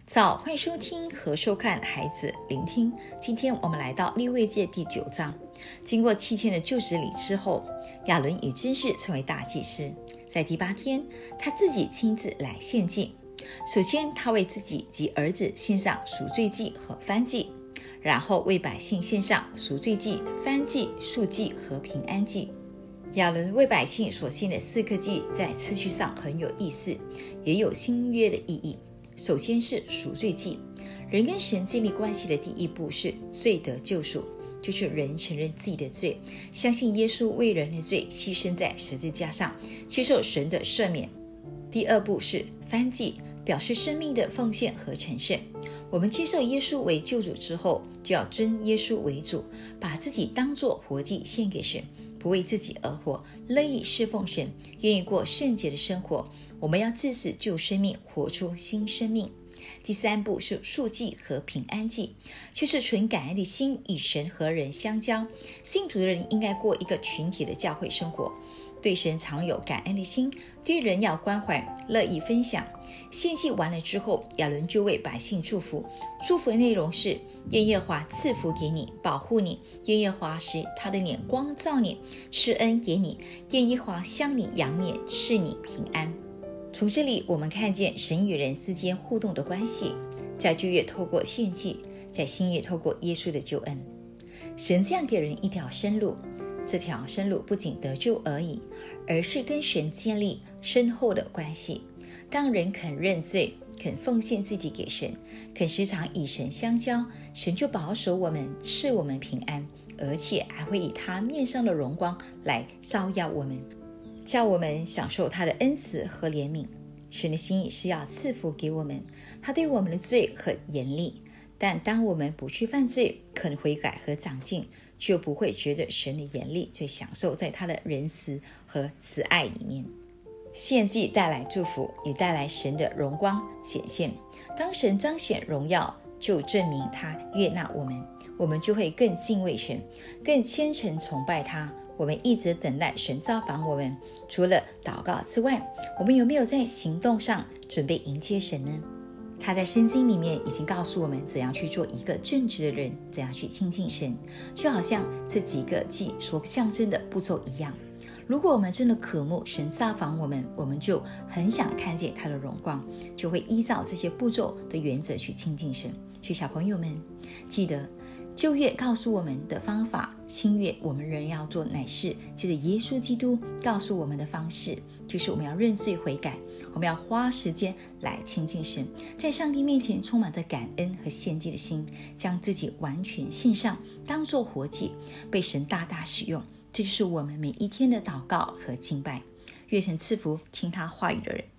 早，欢迎收听和收看孩子聆听。今天我们来到利未记第9章。经过7天的就职礼之后，亚伦已正式成为大祭司。在第8天，他自己亲自来献祭。首先，他为自己及儿子献上赎罪祭和燔祭，然后为百姓献上赎罪祭、燔祭、素祭和平安祭。亚伦为百姓所献的4个祭在次序上很有意思，也有新约的意义。首先是赎罪祭，人跟神建立关系的第一步是罪得救赎，就是人承认自己的罪，相信耶稣为人的罪牺牲在十字架上，接受神的赦免。第二步是燔祭，表示生命的奉献和成圣。我们接受耶稣为救主之后，就要尊耶稣为主，把自己当作活祭献给神，不为自己而活，乐意侍奉神，愿意过圣洁的生活。我们要治死旧生命，活出新生命。第3步是素祭和平安祭，就是存感恩的心，与神和人相交。信徒的人应该过一个群体的教会生活，对神常有感恩的心，对人要关怀，乐意分享。献祭完了之后，亚伦就为百姓祝福，祝福的内容是：愿耶和华赐福给你，保护你；愿耶和华使他的脸光照你，施恩给你；愿耶和华向你仰脸，赐你平安。从这里我们看见神与人之间互动的关系，在旧约透过献祭，在新约透过耶稣的救恩。神这样给人一条生路，这条生路不仅得救而已，而是跟神建立深厚的关系。当人肯认罪，肯奉献自己给神，肯时常与神相交，神就保守我们，赐我们平安，而且还会以他面上的荣光来照耀我们，叫我们享受他的恩慈和怜悯。神的心意是要赐福给我们，他对我们的罪很严厉，但当我们不去犯罪，肯悔改和长进，就不会觉得神的严厉，却享受在他的仁慈和慈爱里面。献祭带来祝福，也带来神的荣光显现。当神彰显荣耀，就证明他悦纳我们，我们就会更敬畏神，更虔诚崇拜他。我们一直等待神造访我们，除了祷告之外，我们有没有在行动上准备迎接神呢？他在圣经里面已经告诉我们怎样去做一个正直的人，怎样去亲近神，就好像这几个祭所象征的步骤一样。如果我们真的渴慕神造访我们，我们就很想看见他的荣光，就会依照这些步骤的原则去亲近神。所以小朋友们记得，旧约告诉我们的方法，新约我们人要做乃是借着耶稣基督告诉我们的方式，就是我们要认罪悔改，我们要花时间来亲近神，在上帝面前充满着感恩和献祭的心，将自己完全献上，当作活祭，被神大大使用。这就是我们每一天的祷告和敬拜。愿神赐福听他话语的人。